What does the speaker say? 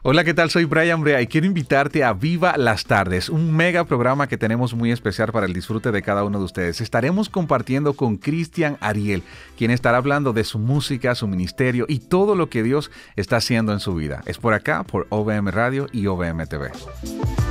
Hola, ¿qué tal? Soy Brian Brea y quiero invitarte a Viva las Tardes, un mega programa que tenemos muy especial para el disfrute de cada uno de ustedes. Estaremos compartiendo con Cristian Ariel, quien estará hablando de su música, su ministerio y todo lo que Dios está haciendo en su vida. Es por acá, por OVM Radio y OVM TV.